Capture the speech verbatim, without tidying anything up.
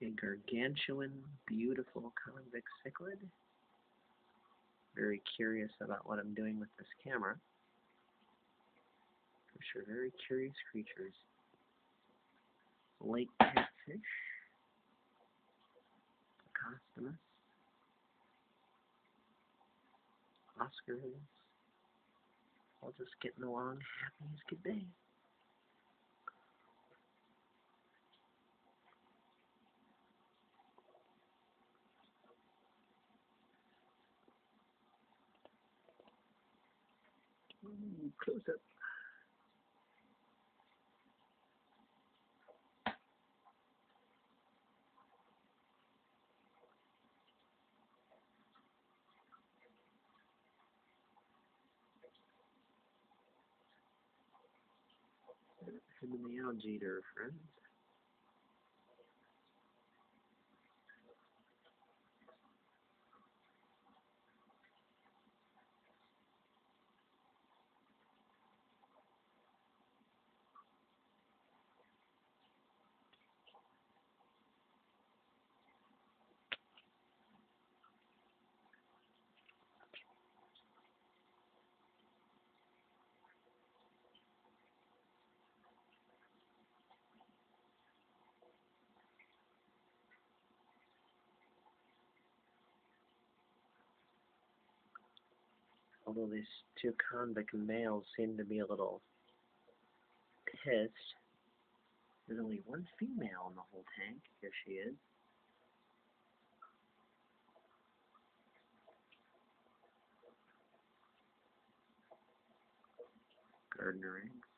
A gargantuan, beautiful convex cichlid. Very curious about what I'm doing with this camera. For sure, very curious creatures. Lake catfish. Acostomus. Oscars. All just getting along happy as could be. Ooh, close up. Him and the algae are friends. Although these two convict males seem to be a little pissed. There's only one female in the whole tank. Here she is. Gardener eggs.